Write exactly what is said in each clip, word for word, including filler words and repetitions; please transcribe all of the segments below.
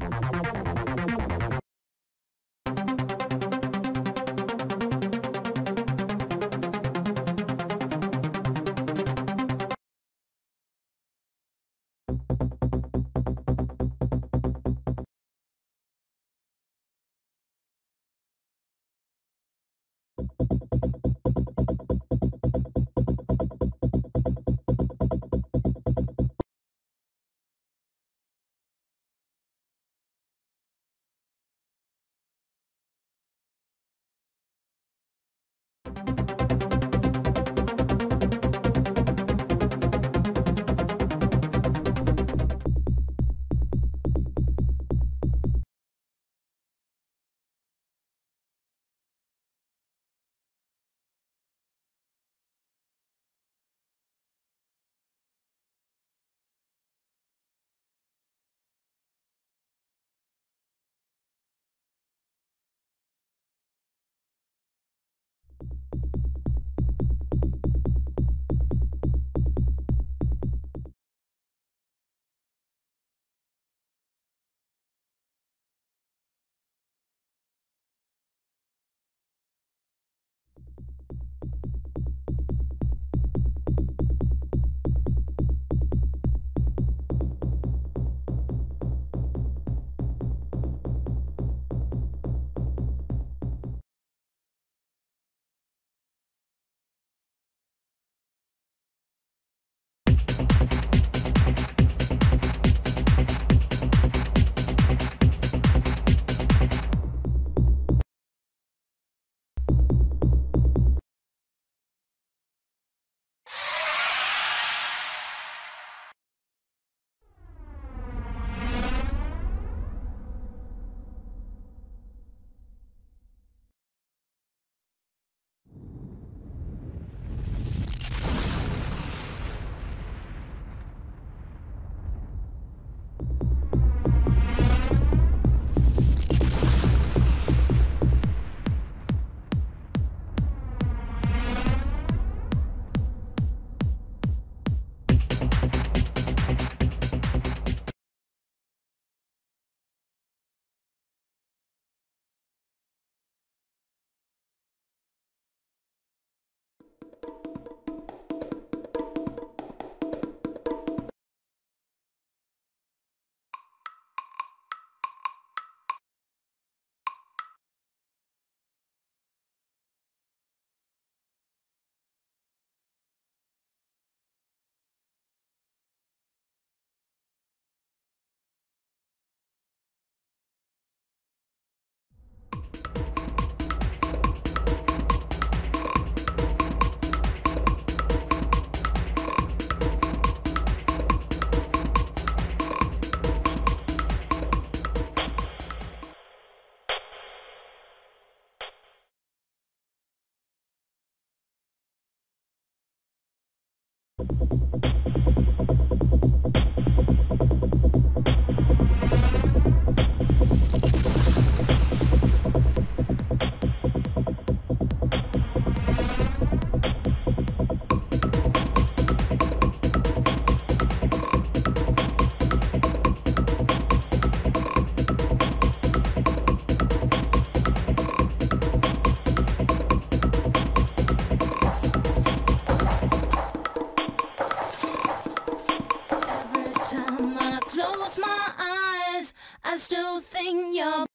I still think you're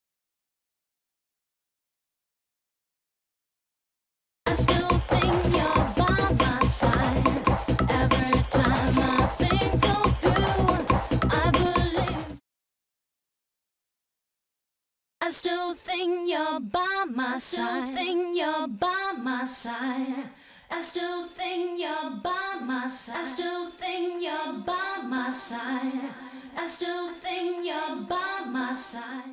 I still think you're by my side. Every time I think of you, I believe. I still think you're by my side. I still think you're by my side. I still think you're by my side. I still think you're by my side. I still think you're by my side.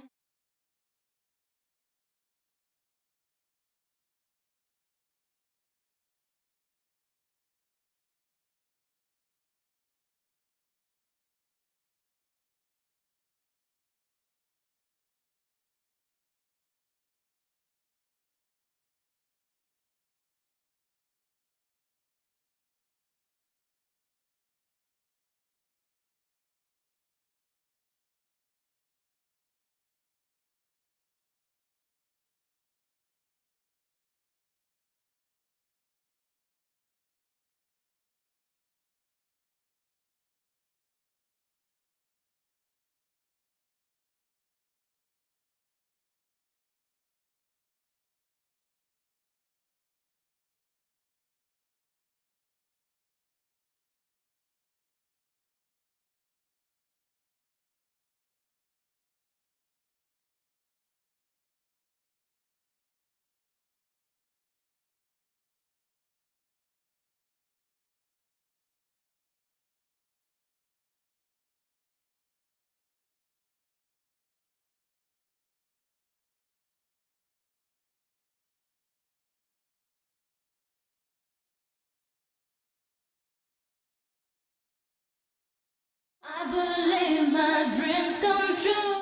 I believe my dreams come true.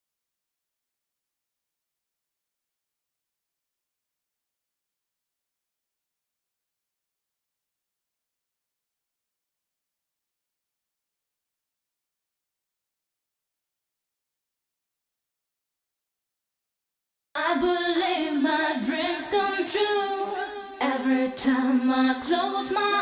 I believe my dreams come true. Every time I close my